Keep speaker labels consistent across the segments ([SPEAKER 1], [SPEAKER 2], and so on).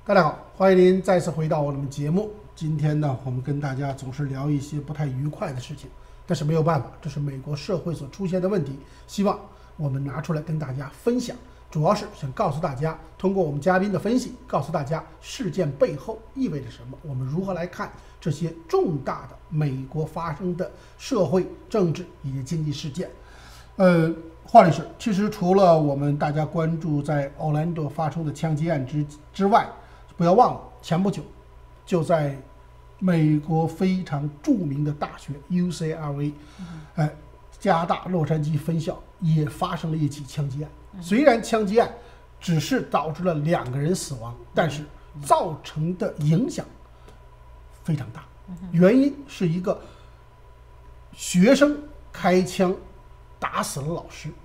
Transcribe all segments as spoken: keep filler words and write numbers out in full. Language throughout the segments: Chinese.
[SPEAKER 1] 大家好，欢迎您再次回到我们节目。今天呢，我们跟大家总是聊一些不太愉快的事情，但是没有办法，这是美国社会所出现的问题，希望我们拿出来跟大家分享。主要是想告诉大家，通过我们嘉宾的分析，告诉大家事件背后意味着什么，我们如何来看这些重大的美国发生的社会、政治以及经济事件。呃，华律师，其实除了我们大家关注在奥兰多发生的枪击案之之外，不要忘了前不久就在美国非常著名的大学 U C L A， 哎，加大洛杉矶分校也发生了一起枪击案。虽然枪击案只是导致了两个人死亡，但是造成的影响非常大。原因是一个学生开枪打死了老师。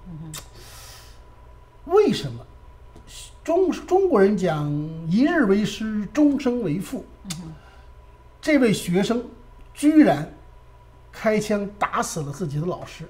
[SPEAKER 1] 为什么中中国人讲一日为师，终生为父？这位学生居然开枪打死了自己的老师。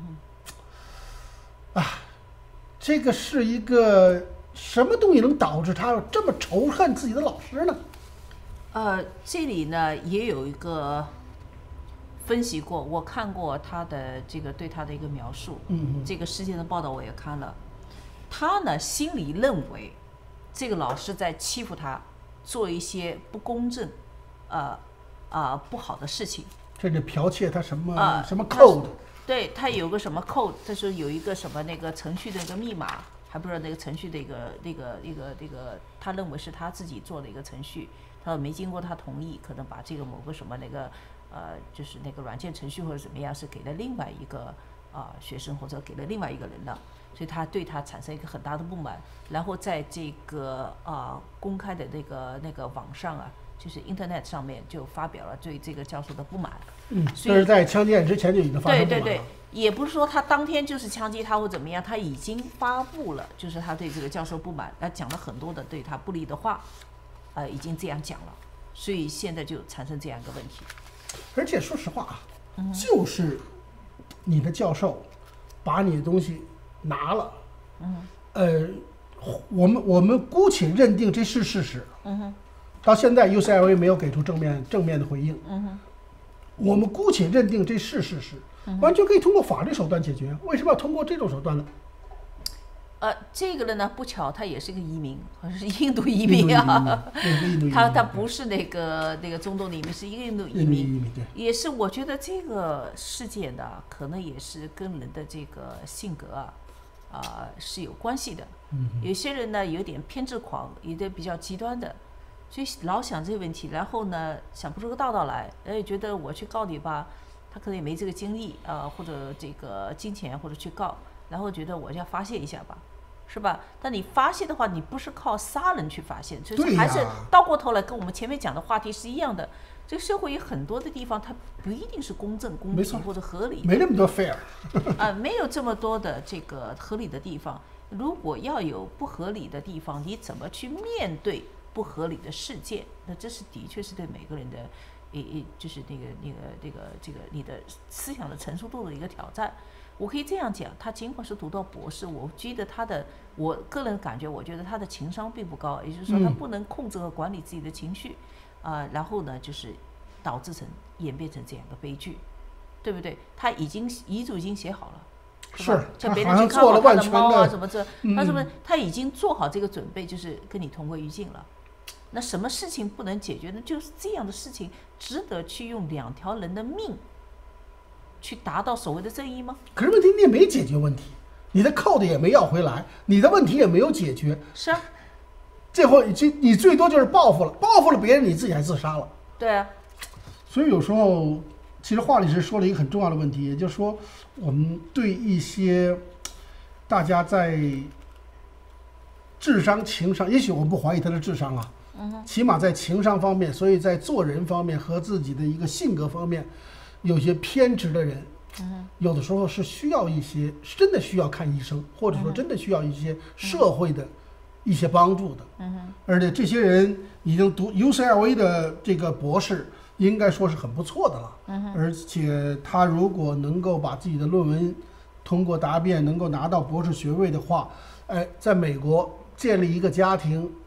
[SPEAKER 1] 啊，这个是一个什么东西能导致他这么仇恨自己的老师呢？
[SPEAKER 2] 呃，这里呢也有一个分析过，我看过他的这个对他的一个描述，
[SPEAKER 1] 嗯，
[SPEAKER 2] 这个事件的报道我也看了。他呢心里认为这个老师在欺负他，做一些不公正、呃呃不好的事情，
[SPEAKER 1] 甚至剽窃他什么、
[SPEAKER 2] 呃、
[SPEAKER 1] 什么 code。
[SPEAKER 2] 对，他有个什么 code， 他说有一个什么那个程序的一个密码，还不知道那个程序的一个那个那个那个，他认为是他自己做的一个程序，他说没经过他同意，可能把这个某个什么那个呃就是那个软件程序或者怎么样是给了另外一个啊、呃、学生或者给了另外一个人了，所以他对他产生一个很大的不满，然后在这个啊、呃、公开的那个那个网上啊，就是 Internet 上面就发表了对这个教授的不满。
[SPEAKER 1] 嗯，这是在枪击案之前就已经发生了。
[SPEAKER 2] 对对对，也不是说他当天就是枪击他或怎么样，他已经发布了，就是他对这个教授不满，他讲了很多的对他不利的话，呃，已经这样讲了，所以现在就产生这样一个问题。
[SPEAKER 1] 而且说实话啊，
[SPEAKER 2] 嗯、
[SPEAKER 1] 就是你的教授把你的东西拿了，
[SPEAKER 2] 嗯，
[SPEAKER 1] 呃，我们我们姑且认定这是事实。
[SPEAKER 2] 嗯哼，
[SPEAKER 1] 到现在 U C L A 没有给出正面正面的回应。
[SPEAKER 2] 嗯哼。
[SPEAKER 1] 我们姑且认定这是事实，完全可以通过法律手段解决。为什么要通过这种手段呢？
[SPEAKER 2] 呃，这个人呢，不巧他也是个移民，好像是印度移民啊。
[SPEAKER 1] 印度移民，
[SPEAKER 2] 他他不是那个那个中东的移民，是一个印度移民。
[SPEAKER 1] 移民对，
[SPEAKER 2] 也是我觉得这个事件呢，可能也是跟人的这个性格啊啊、呃、是有关系的。
[SPEAKER 1] 嗯，
[SPEAKER 2] 有些人呢有点偏执狂，有的比较极端的。所以老想这个问题，然后呢想不出个道道来，哎，觉得我去告你吧，他可能也没这个精力啊、呃，或者这个金钱或者去告，然后觉得我要发泄一下吧，是吧？但你发泄的话，你不是靠杀人去发泄，就是还是倒过头来跟我们前面讲的话题是一样的。这个社会有很多的地方，它不一定是公正、公平或者合理，
[SPEAKER 1] 没那么多 fair
[SPEAKER 2] 啊、呃，没有这么多的这个合理的地方。如果要有不合理的地方，你怎么去面对不合理的事件？那这是的确是对每个人的，也也就是那个那个那个这个你的思想的成熟度的一个挑战。我可以这样讲，他尽管是读到博士，我觉得他的，我个人感觉，我觉得他的情商并不高，也就是说他不能控制和管理自己的情绪，啊、呃，然后呢，就是导致成演变成这样一个悲剧，对不对？他已经遗嘱已经写好了。
[SPEAKER 1] 是，
[SPEAKER 2] 叫别人去看好他的猫啊什么这，他什么他已经做好这个准备，就是跟你同归于尽了。那什么事情不能解决呢？就是这样的事情值得去用两条人的命去达到所谓的正义吗？
[SPEAKER 1] 可是问题你也没解决问题，你的code也没要回来，你的问题也没有解决。
[SPEAKER 2] 是啊，
[SPEAKER 1] 最后你你最多就是报复了，报复了别人，你自己还自杀了。
[SPEAKER 2] 对啊，
[SPEAKER 1] 所以有时候。其实华律师说了一个很重要的问题，也就是说，我们对一些大家在智商、情商，也许我们不怀疑他的智商啊，
[SPEAKER 2] 嗯，
[SPEAKER 1] 起码在情商方面，所以在做人方面和自己的一个性格方面，有些偏执的人，
[SPEAKER 2] 嗯，
[SPEAKER 1] 有的时候是需要一些，是真的需要看医生，或者说真的需要一些社会的一些帮助的，
[SPEAKER 2] 嗯，
[SPEAKER 1] 而且这些人已经读 U C L A 的这个博士。应该说是很不错的了，
[SPEAKER 2] 嗯，
[SPEAKER 1] 而且他如果能够把自己的论文通过答辩，能够拿到博士学位的话，哎，在美国建立一个家庭，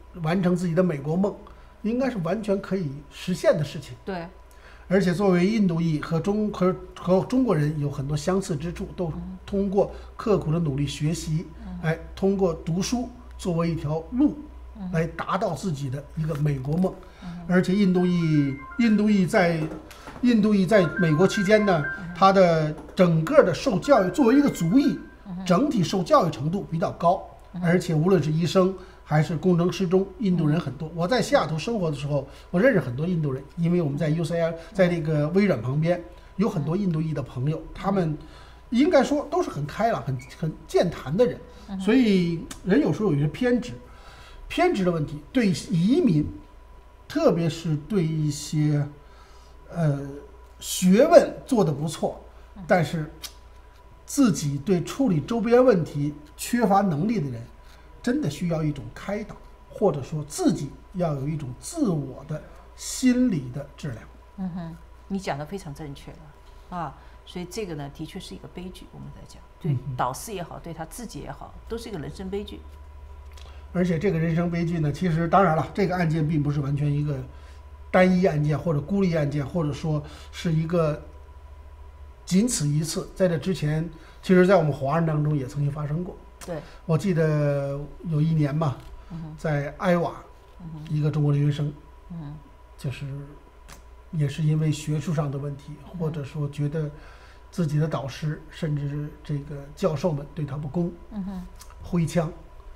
[SPEAKER 1] 完成自己的美国梦，应该是完全可以实现的事情。
[SPEAKER 2] 对。
[SPEAKER 1] 而且作为印度裔和中和和中国人有很多相似之处，都通过刻苦的努力学习，哎，通过读书作为一条路，来达到自己的一个美国梦。而且印度裔印度裔在印度裔在美国期间呢，他的整个的受教育，作为一个族裔，整体受教育程度比较高，而且无论是医生还是工程师中，印度人很多。我在西雅图生活的时候，我认识很多印度人，因为我们在 U C L 在那个微软旁边有很多印度裔的朋友，他们应该说都是很开朗、很很健谈的人。所以人有时候有一些偏执，偏执的问题对移民，特别是对一些呃学问做得不错，但是自己对处理周边问题缺乏能力的人，真的需要一种开导，或者说自己要有一种自我的心理的治疗。
[SPEAKER 2] 嗯哼，你讲的非常正确了啊，所以这个呢，的确是一个悲剧。我们在讲，对导师也好，对他自己也好，都是一个人生悲剧。
[SPEAKER 1] 而且这个人生悲剧呢，其实当然了，这个案件并不是完全一个单一案件或者孤立案件，或者说是一个仅此一次。在这之前，其实在我们华人当中也曾经发生过。
[SPEAKER 2] 对，
[SPEAKER 1] 我记得有一年嘛，在艾瓦，一个中国留学生，就是也是因为学术上的问题，或者说觉得自己的导师甚至这个教授们对他不公，挥枪，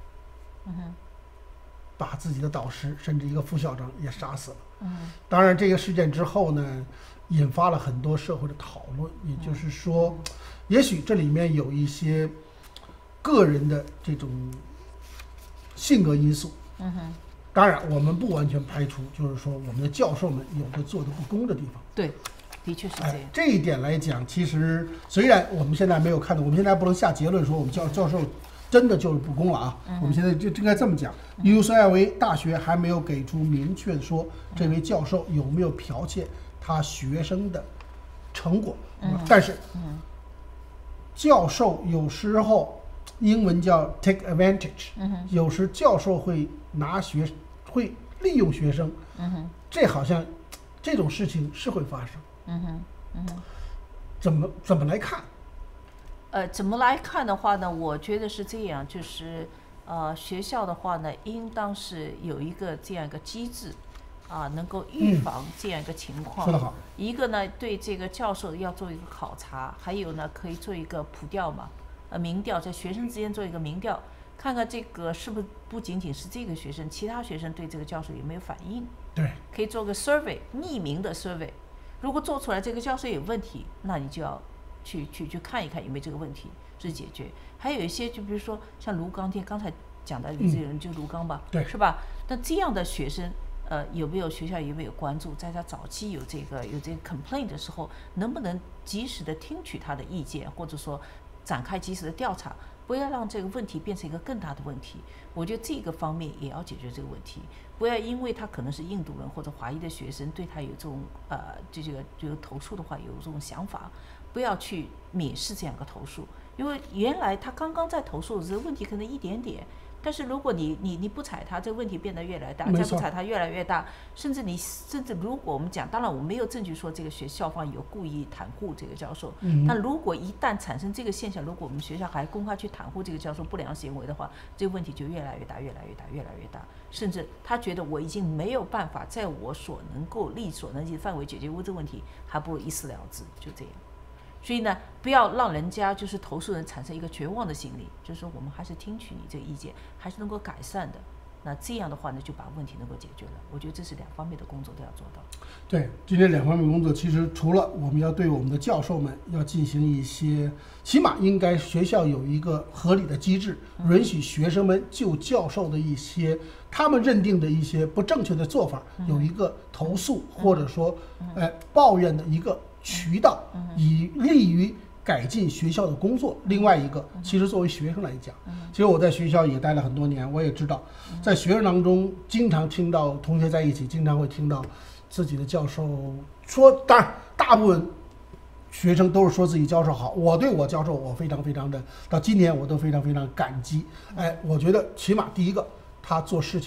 [SPEAKER 1] 把自己的导师甚至一个副校长也杀死了。当然，这个事件之后呢，引发了很多社会的讨论，也就是说，也许这里面有一些个人的这种性格因素。
[SPEAKER 2] 嗯哼，
[SPEAKER 1] 当然我们不完全排除，就是说我们的教授们有的做的不公的地方。
[SPEAKER 2] 对，的确是这样。
[SPEAKER 1] 哎，这一点来讲，其实虽然我们现在没有看到，我们现在不能下结论说我们教教授真的就是不公了啊。
[SPEAKER 2] 嗯、
[SPEAKER 1] 我们现在就应该这么讲 ，U C L A 大学还没有给出明确的说这位教授有没有剽窃他学生的成果。
[SPEAKER 2] 嗯、
[SPEAKER 1] 但是，
[SPEAKER 2] 嗯、
[SPEAKER 1] 教授有时候。英文叫 take advantage，、
[SPEAKER 2] 嗯、
[SPEAKER 1] 有时教授会拿学，会利用学生，
[SPEAKER 2] 嗯、
[SPEAKER 1] 这好像这种事情是会发生。
[SPEAKER 2] 嗯哼，嗯哼，
[SPEAKER 1] 怎么怎么来看？
[SPEAKER 2] 呃，怎么来看的话呢？我觉得是这样，就是呃，学校的话呢，应当是有一个这样一个机制，啊，能够预防这样一个情况。
[SPEAKER 1] 说得好。
[SPEAKER 2] 一个呢，对这个教授要做一个考察，还有呢，可以做一个普调嘛。呃，民调在学生之间做一个民调，看看这个是不是不仅仅是这个学生，其他学生对这个教授有没有反应？
[SPEAKER 1] 对，
[SPEAKER 2] 可以做个 survey， 匿名的 survey。如果做出来这个教授有问题，那你就要去去去看一看有没有这个问题是解决。还有一些，就比如说像卢刚天刚才讲的这个人，就卢刚吧，
[SPEAKER 1] 对，
[SPEAKER 2] 是吧？那这样的学生，呃，有没有学校有没有关注？在他早期有这个有这个 complaint 的时候，能不能及时的听取他的意见，或者说展开及时的调查，不要让这个问题变成一个更大的问题。我觉得这个方面也要解决这个问题，不要因为他可能是印度人或者华裔的学生，对他有这种呃这个这个投诉的话有这种想法，不要去蔑视这样一个投诉，因为原来他刚刚在投诉的时候问题可能一点点。但是如果你你你不踩它，这个问题变得越来越大；再不踩它越来越大，甚至你甚至如果我们讲，当然我没有证据说这个学校方有故意袒护这个教授，
[SPEAKER 1] 嗯、
[SPEAKER 2] 但如果一旦产生这个现象，如果我们学校还公开去袒护这个教授不良行为的话，这个问题就越来越大，越来越大，越来越大，甚至他觉得我已经没有办法在我所能够力所能及的范围解决这个问题，还不如一死了之，就这样。所以呢，不要让人家就是投诉人产生一个绝望的心理，就是说我们还是听取你这个意见，还是能够改善的。那这样的话呢，就把问题能够解决了。我觉得这是两方面的工作都要做到。
[SPEAKER 1] 对，今天两方面工作，其实除了我们要对我们的教授们要进行一些，起码应该学校有一个合理的机制，允许学生们就教授的一些他们认定的一些不正确的做法，有一个投诉或者说呃抱怨的一个渠道，以利于改进学校的工作。另外一个，其实作为学生来讲，其实我在学校也待了很多年，我也知道，在学生当中经常听到同学在一起，经常会听到自己的教授说，当然大部分学生都是说自己教授好。我对我教授，我非常非常的，到今年我都非常非常感激。哎，我觉得起码第一个，他做事情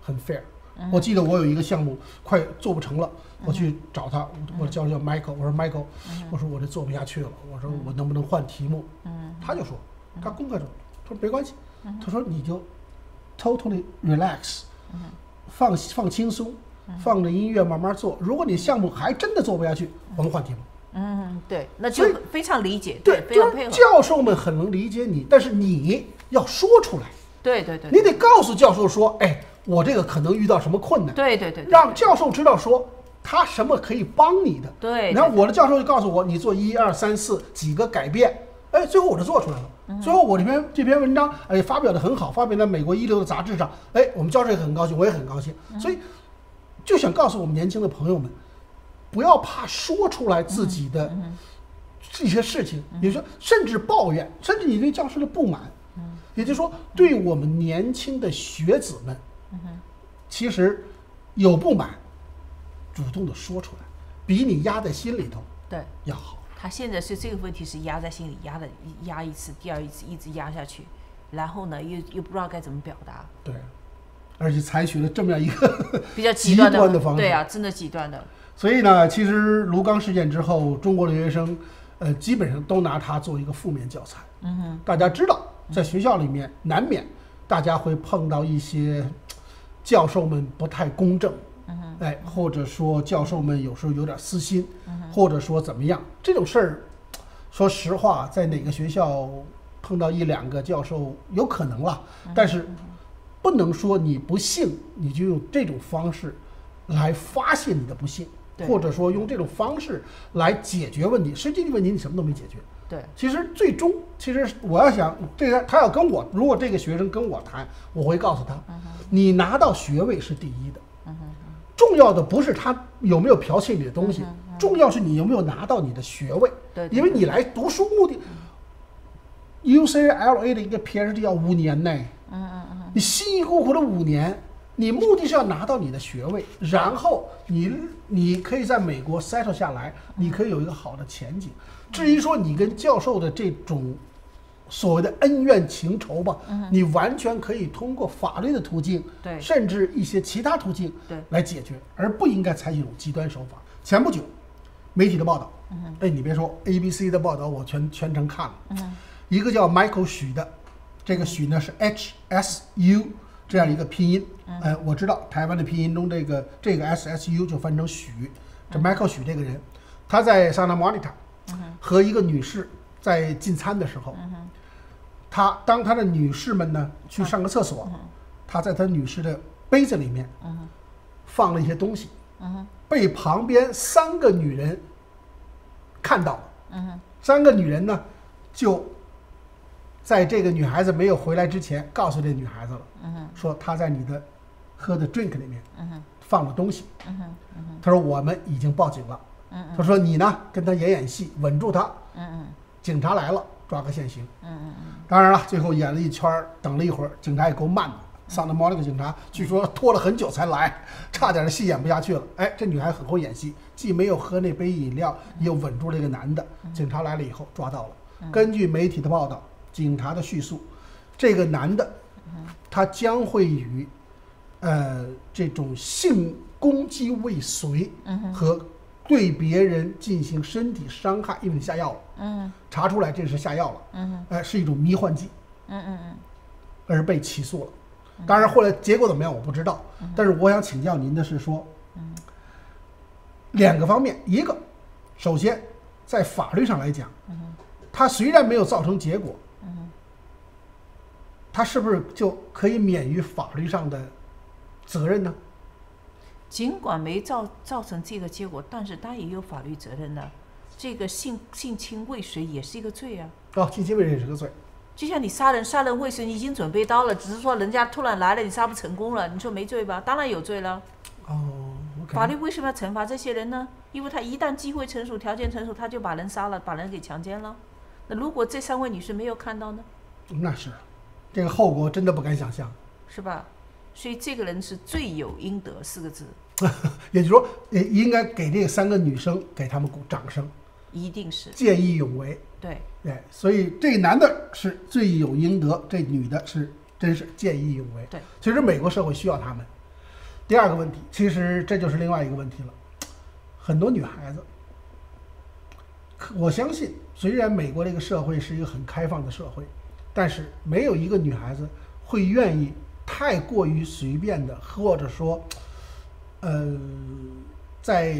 [SPEAKER 1] 很 fair。我记得我有一个项目快做不成了，我去找他，我的教授叫 Michael， 我说 Michael， 我说我这做不下去了，我说我能不能换题目？他就说，他公开说，他说没关系，他说你就 totally relax， 放放轻松，放着音乐慢慢做。如果你项目还真的做不下去，我们换题目。
[SPEAKER 2] 嗯，对，那就非常理解，
[SPEAKER 1] 对，
[SPEAKER 2] 非常配合。
[SPEAKER 1] 教授们很能理解你，但是你要说出来。
[SPEAKER 2] 对对对，
[SPEAKER 1] 你得告诉教授说，哎，我这个可能遇到什么困难。
[SPEAKER 2] 对对对，
[SPEAKER 1] 让教授知道说他什么可以帮你的。
[SPEAKER 2] 对，
[SPEAKER 1] 然后我的教授就告诉我，你做一二三四几个改变，哎，最后我就做出来了。最后我这篇这篇文章，哎，发表的很好，发表在美国一流的杂志上，哎，我们教授也很高兴，我也很高兴。所以就想告诉我们年轻的朋友们，不要怕说出来自己的这些事情，比如说甚至抱怨，甚至你对教授的不满。也就是说，对我们年轻的学子们，其实有不满，主动的说出来，比你压在心里头
[SPEAKER 2] 对
[SPEAKER 1] 要好。
[SPEAKER 2] 他现在是这个问题是压在心里，压的压一次，第二一次一直压下去，然后呢又又不知道该怎么表达。
[SPEAKER 1] 对，而且采取了这么样一个
[SPEAKER 2] 比较极端
[SPEAKER 1] 的, 极端的方式。
[SPEAKER 2] 对啊，真的极端的。
[SPEAKER 1] 所以呢，其实卢刚事件之后，中国留学生，呃，基本上都拿它做一个负面教材。
[SPEAKER 2] 嗯哼，
[SPEAKER 1] 大家知道。在学校里面，难免大家会碰到一些教授们不太公正，哎，或者说教授们有时候有点私心，或者说怎么样，这种事儿，说实话，在哪个学校碰到一两个教授有可能了，但是不能说你不幸你就用这种方式来发泄你的不幸，或者说用这种方式来解决问题，实际的问题你什么都没解决。
[SPEAKER 2] 对，
[SPEAKER 1] 其实最终，其实我要想，这个他要跟我，如果这个学生跟我谈，我会告诉他，嗯、你拿到学位是第一的，嗯、重要的不是他有没有剽窃你的东西，嗯嗯、重要是你有没有拿到你的学位。
[SPEAKER 2] 对，
[SPEAKER 1] 因为你来读书目的、嗯、，U C L A 的一个 P H D 要五年呢，嗯嗯嗯，你辛辛苦苦的五年，你目的是要拿到你的学位，然后你你可以在美国 settle 下来，你可以有一个好的前景。至于说你跟教授的这种所谓的恩怨情仇吧，嗯、你完全可以通过法律的途径，
[SPEAKER 2] 对，
[SPEAKER 1] 甚至一些其他途径来解决，而不应该采取这种极端手法。前不久，媒体的报道，嗯、哎，你别说 A B C 的报道，我全全程看了，嗯、一个叫 Michael 许的，这个许呢是 H S U 这样一个拼音，嗯、呃，我知道台湾的拼音中这个这个 S S U 就翻成许，这 Michael 许这个人，他在 Santa Monica。和一个女士在进餐的时候，他当他的女士们呢去上个厕所，他在他女士的杯子里面放了一些东西，被旁边三个女人看到了，三个女人呢就在这个女孩子没有回来之前告诉这女孩子了，说她在你的喝的 drink 里面放了东西，他说我们已经报警了。他说你呢跟他演演戏，稳住他，警察来了抓个现行。当然了，最后演了一圈，等了一会儿，警察也够慢的，桑塔莫那个警察据说拖了很久才来，差点戏演不下去了。哎，这女孩很会演戏，既没有喝那杯饮料，又稳住了一个男的。警察来了以后抓到了。根据媒体的报道，警察的叙述，这个男的他将会与呃这种性攻击未遂和对别人进行身体伤害，因为你下药了，嗯，查出来这是下药了，嗯，呃，是一种迷幻剂，嗯嗯嗯，而被起诉了。当然后来结果怎么样我不知道，但是我想请教您的是说，嗯，两个方面，一个，首先在法律上来讲，嗯，他虽然没有造成结果，嗯，他是不是就可以免于法律上的责任呢？
[SPEAKER 2] 尽管没造造成这个结果，但是他也有法律责任的。这个性性侵未遂也是一个罪啊。
[SPEAKER 1] 哦，性侵未遂也是个罪。
[SPEAKER 2] 就像你杀人，杀人未遂，你已经准备刀了，只是说人家突然来了，你杀不成功了，你说没罪吧？当然有罪了。
[SPEAKER 1] 哦， okay.
[SPEAKER 2] 法律为什么要惩罚这些人呢？因为他一旦机会成熟、条件成熟，他就把人杀了，把人给强奸了。那如果这三位女士没有看到呢？
[SPEAKER 1] 那是，这个后果真的不敢想象，
[SPEAKER 2] 是吧？所以这个人是罪有应得四个字，
[SPEAKER 1] 也就是说，也应该给这三个女生给他们鼓掌声，
[SPEAKER 2] 一定是
[SPEAKER 1] 见义勇为。
[SPEAKER 2] 对
[SPEAKER 1] 对，所以这男的是罪有应得，这女的是真是见义勇为。
[SPEAKER 2] 对，
[SPEAKER 1] 其实美国社会需要他们， 第二个问题，其实这就是另外一个问题了。很多女孩子，我相信，虽然美国这个社会是一个很开放的社会，但是没有一个女孩子会愿意太过于随便的，或者说，呃，在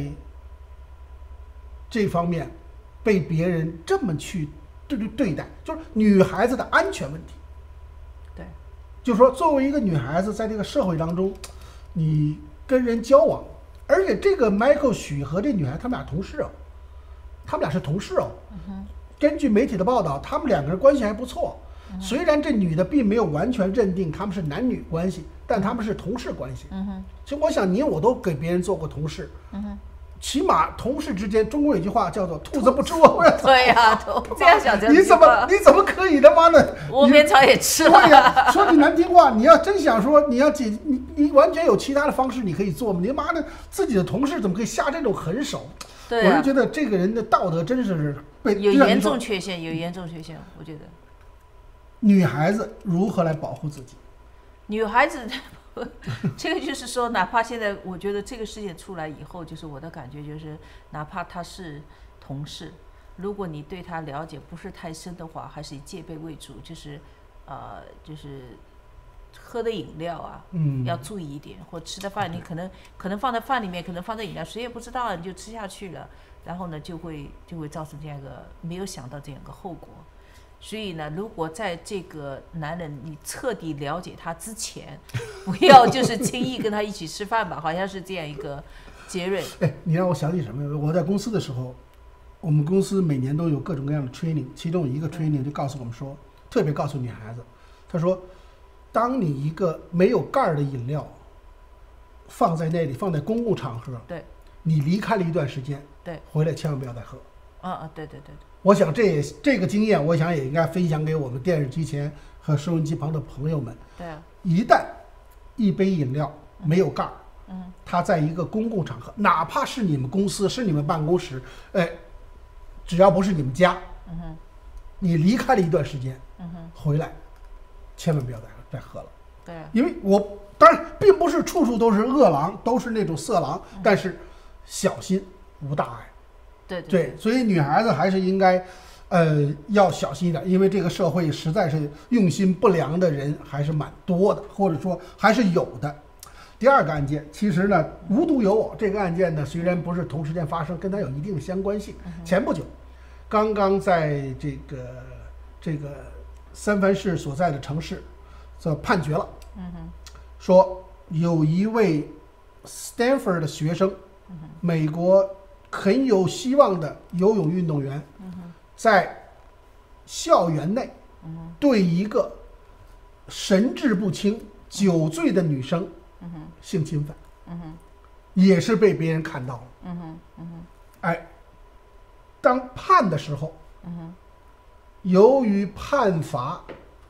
[SPEAKER 1] 这方面被别人这么去对对对待，就是女孩子的安全问题。
[SPEAKER 2] 对，
[SPEAKER 1] 就是说，作为一个女孩子，在这个社会当中，你跟人交往，而且这个 Michael 许和这女孩，他们俩同事哦，他们俩是同事哦。
[SPEAKER 2] 嗯、
[SPEAKER 1] 根据媒体的报道，他们两个人关系还不错。
[SPEAKER 2] 嗯、
[SPEAKER 1] 虽然这女的并没有完全认定他们是男女关系，但他们是同事关系。
[SPEAKER 2] 嗯哼。
[SPEAKER 1] 其实我想，你我都给别人做过同事。
[SPEAKER 2] 嗯哼。
[SPEAKER 1] 起码同事之间，中国有句话叫做“兔子不吃窝边草”。
[SPEAKER 2] 对呀、啊，这样想
[SPEAKER 1] 你怎么你怎么可以他妈的
[SPEAKER 2] 窝边草也吃了？
[SPEAKER 1] 对呀，说句难听话，你要真想说你要解你你完全有其他的方式你可以做吗？你妈的自己的同事怎么可以下这种狠手？
[SPEAKER 2] 对、啊，
[SPEAKER 1] 我就觉得这个人的道德真是被
[SPEAKER 2] 有严重缺陷，有严重缺陷。我觉得
[SPEAKER 1] 女孩子如何来保护自己？
[SPEAKER 2] 女孩子。这个就是说，哪怕现在我觉得这个事件出来以后，就是我的感觉就是，哪怕他是同事，如果你对他了解不是太深的话，还是以戒备为主，就是呃，就是喝的饮料啊，
[SPEAKER 1] 嗯，
[SPEAKER 2] 要注意一点，或吃的饭，你可能可能放在饭里面，可能放在饮料，谁也不知道，你就吃下去了，然后呢，就会就会造成这样一个没有想到这样一个后果。所以呢，如果在这个男人你彻底了解他之前，不要就是轻易跟他一起吃饭吧，好像是这样一个结论。
[SPEAKER 1] 哎，你让我想起什么？我在公司的时候，我们公司每年都有各种各样的 training， 其中一个 training 就告诉我们说，特别告诉女孩子，他说，当你一个没有盖儿的饮料放在那里，放在公共场合，
[SPEAKER 2] 对，
[SPEAKER 1] 你离开了一段时间，
[SPEAKER 2] 对，
[SPEAKER 1] 回来千万不要再喝。
[SPEAKER 2] 啊啊，对对对。
[SPEAKER 1] 我想这也这个经验，我想也应该分享给我们电视机前和收音机旁的朋友们。
[SPEAKER 2] 对啊，
[SPEAKER 1] 一旦一杯饮料没有盖儿，
[SPEAKER 2] 嗯，
[SPEAKER 1] 它在一个公共场合，哪怕是你们公司，是你们办公室，哎，只要不是你们家，
[SPEAKER 2] 嗯哼，
[SPEAKER 1] 你离开了一段时间，
[SPEAKER 2] 嗯哼，
[SPEAKER 1] 回来，千万不要再再喝了。
[SPEAKER 2] 对啊，
[SPEAKER 1] 因为我当然并不是处处都是恶狼，都是那种色狼，
[SPEAKER 2] 嗯、
[SPEAKER 1] 但是小心无大碍。
[SPEAKER 2] 对 对,
[SPEAKER 1] 对，所以女孩子还是应该，呃，要小心一点，因为这个社会实在是用心不良的人还是蛮多的，或者说还是有的。第二个案件，其实呢，无独有偶，这个案件呢虽然不是同时间发生，跟它有一定的相关性。前不久，刚刚在这个这个三藩市所在的城市，这判决了，
[SPEAKER 2] 嗯哼，
[SPEAKER 1] 说有一位 Stanford 的学生，美国很有希望的游泳运动员，在校园内对一个神志不清、酒醉的女生性侵犯，也是被别人看到了。哎，当判的时候，由于判罚，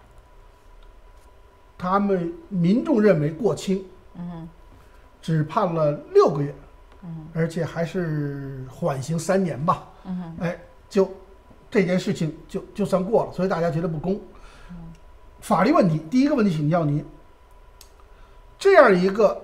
[SPEAKER 1] 他们民众认为过轻，只判了六个月。而且还是缓刑三年吧，
[SPEAKER 2] 嗯、
[SPEAKER 1] 哎，就这件事情就就算过了，所以大家觉得不公。
[SPEAKER 2] 嗯、
[SPEAKER 1] 法律问题，第一个问题请教您，这样一个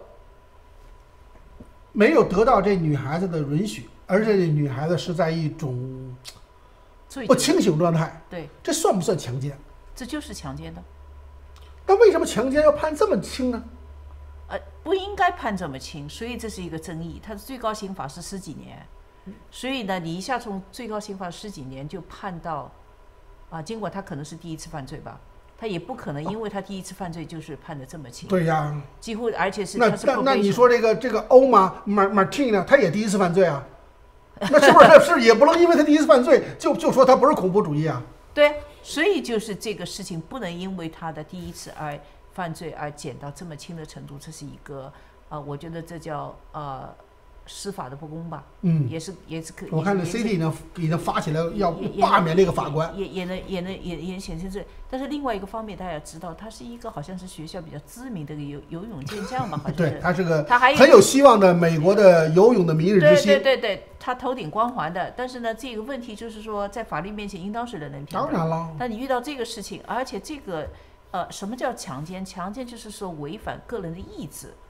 [SPEAKER 1] 没有得到这女孩子的允许，而且这女孩子是在一种不清醒状态，
[SPEAKER 2] 对，
[SPEAKER 1] 这算不算强奸？
[SPEAKER 2] 这就是强奸的。
[SPEAKER 1] 那为什么强奸要判这么轻呢？
[SPEAKER 2] 呃，不应该判这么轻，所以这是一个争议。它的最高刑法是十几年，所以呢，你一下从最高刑法十几年就判到，啊，尽管他可能是第一次犯罪吧，他也不可能因为他第一次犯罪就是判的这么轻。
[SPEAKER 1] 对呀，
[SPEAKER 2] 几乎而且是
[SPEAKER 1] 那那那你说这个这个欧玛马马汀呢，他也第一次犯罪啊，那是不是是也不能因为他第一次犯罪就就说他不是恐怖主义啊？
[SPEAKER 2] 对，所以就是这个事情不能因为他的第一次而犯罪而减到这么轻的程度，这是一个呃，我觉得这叫呃司法的不公吧。嗯，也是也是可。
[SPEAKER 1] 我看那 C T 呢已经发起来要罢免那个法官，
[SPEAKER 2] 也也能也能也也显现这。但是另外一个方面，大家要知道，他是一个好像是学校比较知名的游游泳健将吧，好像是。
[SPEAKER 1] 对，他是个
[SPEAKER 2] 他还有
[SPEAKER 1] 很有希望的美国的游泳的明日之星。
[SPEAKER 2] 对对对对，他头顶光环的。但是呢，这个问题就是说，在法律面前，应当是人人平等。
[SPEAKER 1] 当然了。
[SPEAKER 2] 但你遇到这个事情，而且这个。呃，什么叫强奸？强奸就是说违反个人的意志，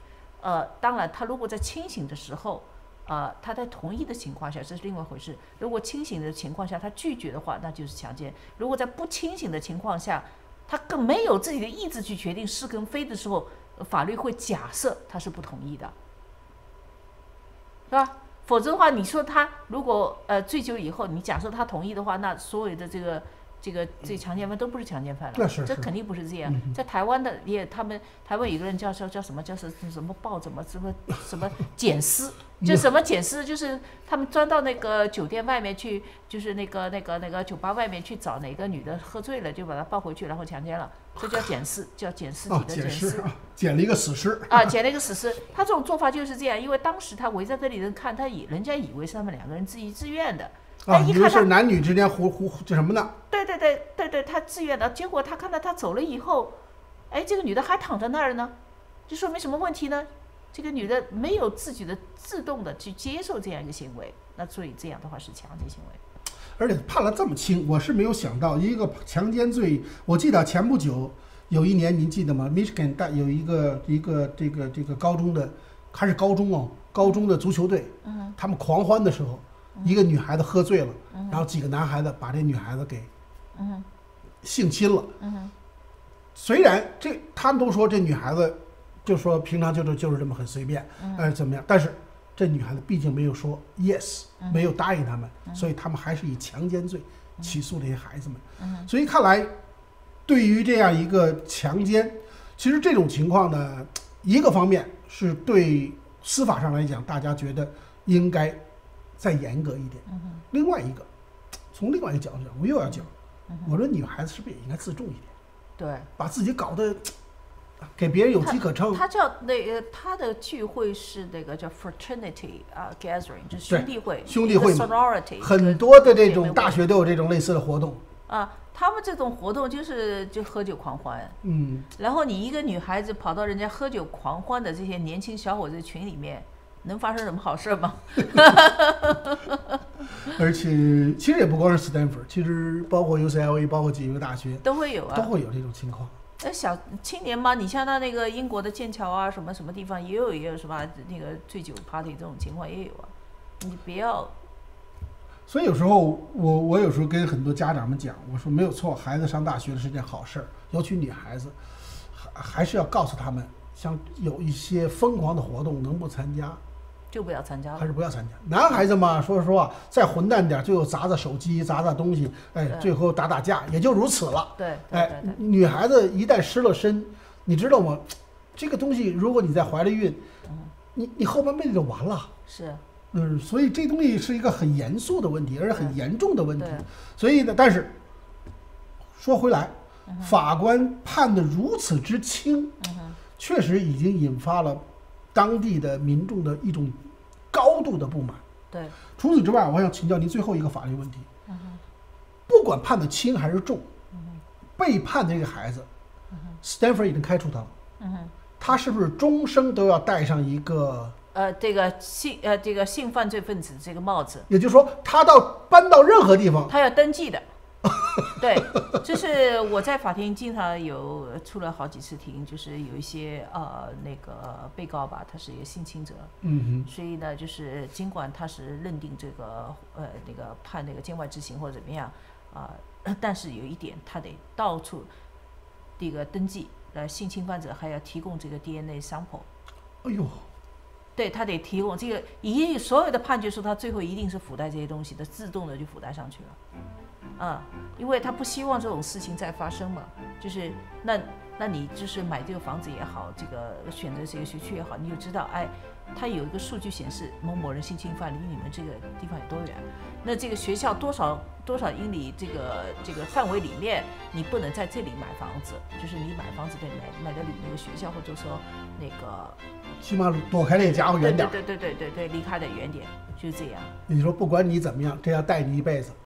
[SPEAKER 2] 呃，当然他如果在清醒的时候，呃，他在同意的情况下，这是另外一回事。如果清醒的情况下他拒绝的话，那就是强奸；如果在不清醒的情况下，他更没有自己的意志去决定是跟非的时候，法律会假设他是不同意的，是吧？否则的话，你说他如果呃醉酒以后，你假设他同意的话，那所有的这个这个这强奸犯都不是强奸犯了，这肯定不是这样。在台湾的也，他们台湾有个人叫叫叫什么叫什什么报怎么什么什么检尸，就什么检尸，就是他们钻到那个酒店外面去，就是那个那个那个酒吧外面去找哪个女的喝醉了，就把她抱回去，然后强奸了，这叫检尸，叫检尸体的检尸，
[SPEAKER 1] 捡了一个死尸
[SPEAKER 2] 啊，捡了一个死尸。他这种做法就是这样，因为当时他围在这里人看，他以人家以为是他们两个人自己自愿的。
[SPEAKER 1] 啊，以为是男女之间胡胡这什么呢？
[SPEAKER 2] 对对对对对，他自愿的。结果他看到他走了以后，哎，这个女的还躺在那儿呢，这说明什么问题呢？这个女的没有自己的自动的去接受这样一个行为，那所以这样的话是强奸行为。
[SPEAKER 1] 而且判了这么轻，我是没有想到一个强奸罪。我记得前不久有一年，您记得吗 ？Michigan 大有一个一个这个这个高中的，还是高中哦，高中的足球队，
[SPEAKER 2] 嗯，
[SPEAKER 1] 他们狂欢的时候。一个女孩子喝醉了，然后几个男孩子把这女孩子给性侵了。虽然这他们都说这女孩子就说平常就是就是这么很随便，呃怎么样？但是这女孩子毕竟没有说 yes， 没有答应他们，所以他们还是以强奸罪起诉这些孩子们。所以看来，对于这样一个强奸，其实这种情况呢，一个方面是对司法上来讲，大家觉得应该再严格一点。另外一个，从另外一个角度讲，我又要讲，我说女孩子是不是也应该自重一点？
[SPEAKER 2] 对，
[SPEAKER 1] 把自己搞得给别人有机可乘。
[SPEAKER 2] 他叫那个他的聚会是那个叫 fraternity 啊 gathering， 就是兄弟会，
[SPEAKER 1] 兄弟会嘛
[SPEAKER 2] sorority，
[SPEAKER 1] 很多的这种大学都有这种类似的活动
[SPEAKER 2] 啊。他们这种活动就是就喝酒狂欢，
[SPEAKER 1] 嗯，然
[SPEAKER 2] 后你一个女孩子跑到人家喝酒狂欢的这些年轻小伙子群里面。能发生什么好事吗？
[SPEAKER 1] 而且其实也不光是 Stanford， 其实包括 U C L A， 包括几个大学
[SPEAKER 2] 都会有啊，
[SPEAKER 1] 都会有这种情况。
[SPEAKER 2] 那小青年嘛，你像他那个英国的剑桥啊，什么什么地方也有也有什么那个醉酒 party 这种情况也有啊。你不要。
[SPEAKER 1] 所以有时候我我有时候跟很多家长们讲，我说没有错，孩子上大学是件好事儿，尤其女孩子，还还是要告诉他们，像有一些疯狂的活动能不参加。
[SPEAKER 2] 就不要参加了，
[SPEAKER 1] 还是不要参加。男孩子嘛，说实话，再混蛋点，最后砸砸手机，砸砸东西，哎，最后打打架，也就如此了。
[SPEAKER 2] 对，
[SPEAKER 1] 哎，女孩子一旦失了身，你知道吗？这个东西，如果你再怀了孕，嗯、你你后半辈子就完了。
[SPEAKER 2] 是，
[SPEAKER 1] 嗯，所以这东西是一个很严肃的问题，而且很严重的问题。所以呢，但是说回来，嗯、法官判的如此之轻，
[SPEAKER 2] 嗯、
[SPEAKER 1] 确实已经引发了当地的民众的一种高度的不满。
[SPEAKER 2] 对，
[SPEAKER 1] 除此之外，我想请教您最后一个法律问题。
[SPEAKER 2] 嗯、
[SPEAKER 1] 不管判的轻还是重，
[SPEAKER 2] 嗯、
[SPEAKER 1] 被判的这个孩子、
[SPEAKER 2] 嗯、
[SPEAKER 1] ，Stanford 已经开除他了。
[SPEAKER 2] 嗯、
[SPEAKER 1] 他是不是终生都要戴上一个
[SPEAKER 2] 呃这个性呃这个性犯罪分子这个帽子？
[SPEAKER 1] 也就是说，他到搬到任何地方，
[SPEAKER 2] 他要登记的。对，就是我在法庭经常有出了好几次庭，就是有一些呃那个被告吧，他是一个性侵者，
[SPEAKER 1] 嗯哼，
[SPEAKER 2] 所以呢，就是尽管他是认定这个呃那个判那个监外执行或者怎么样啊、呃，但是有一点，他得到处这个登记，呃，性侵犯者还要提供这个 D N A sample。
[SPEAKER 1] 哎呦。
[SPEAKER 2] 对他得提供这个，以所有的判决书，他最后一定是附带这些东西的，自动的就附带上去了，啊、嗯，因为他不希望这种事情再发生嘛。就是那那你就是买这个房子也好，这个选择这个学区也好，你就知道，哎，他有一个数据显示某某人性侵犯离你们这个地方有多远，那这个学校多少多少英里这个这个范围里面，你不能在这里买房子，就是你买房子得买买的离那个学校或者说那个。
[SPEAKER 1] 起码躲开这个家伙远点。
[SPEAKER 2] 对对对对对对，离开的远点，就是这样。
[SPEAKER 1] 你说不管你怎么样，这要带你一辈子。